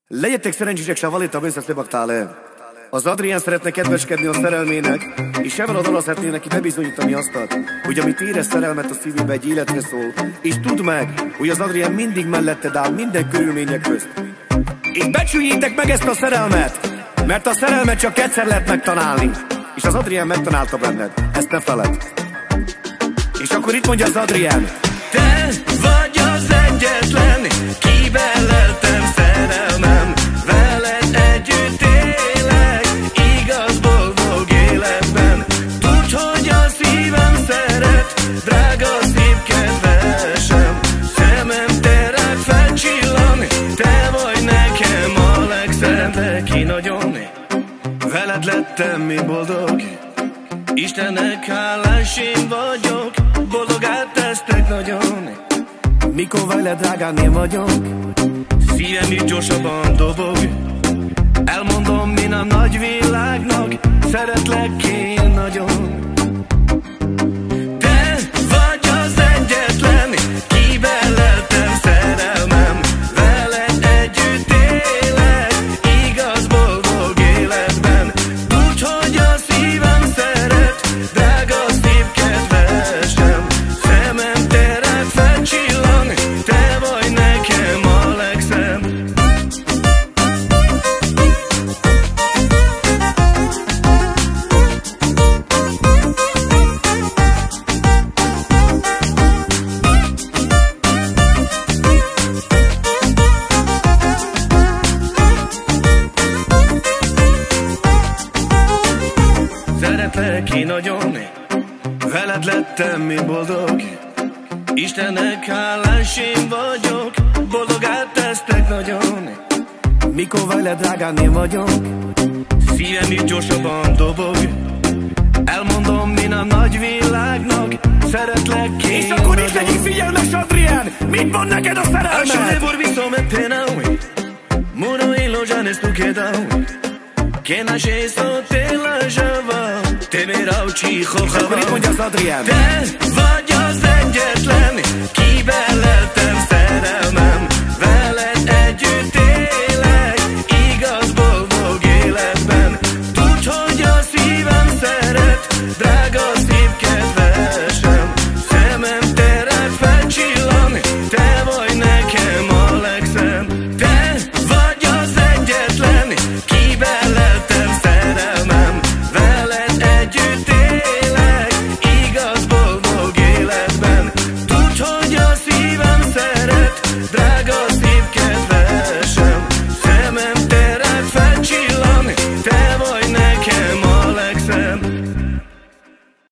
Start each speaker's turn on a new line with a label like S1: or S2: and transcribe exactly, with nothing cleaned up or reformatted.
S1: Legyetek szerencsések, se valita bőszesz lebaktále. Az Adrián szeretne kedveskedni a szerelmének, és evel a dala szeretné neki bebizonyítani azt, hogy amit érez szerelmet a szívébe egy életre szól, és tudd meg, hogy az Adrián mindig melletted áll minden körülmények közt. És becsüljétek meg ezt a szerelmet, mert a szerelmet csak egyszer lehet megtalálni, és az Adrián megtalálta benned, ezt ne feled. És akkor itt mondja az Adrián:
S2: te vagy az egyetlen, kivel leltem szerelmem, veled együtt élek, igaz boldog életben. Tudd, hogy a szívem szeret, drága szív kedvesem, szemem te rád felcsillan, te vagy nekem a legszebb. Ki nagyon, veled lettem én boldog, Istennek hálás én vagyok, boldogát tesztek nagyon.
S1: Mikor veled drágán én vagyok,
S2: szívem is gyorsabban dobog. Elmondom én a nagy világnak, szeretlek én nagyon. Te vagy az egyetlen, kivel leltem szerelmem, veled együtt élek, igaz boldog életben. Tudd, hogy a szívem szeret, drága szív kedvesem, szemem te rád felcsillan, te vagy nekem a legszebb. Szeretlek én nagyon, veled lettem én boldog, Istennek hálás én vagyok, boldogát tesztek nagyon.
S1: mikor veled drágán én vagyok,
S2: szívem is gyorsabban dobog. Elmondom én a nagy világnak, szeretlek én.
S1: És akkor itt legyünk figyelmes, Adrián! Mit mond neked a szerelmet?
S2: A je vorbi me penau, muro i ložane stukedau, che nasce te lajava, te merau ci
S1: akkor itt mondja az Adrián:
S2: te vagy az egyetlen, kivel leltem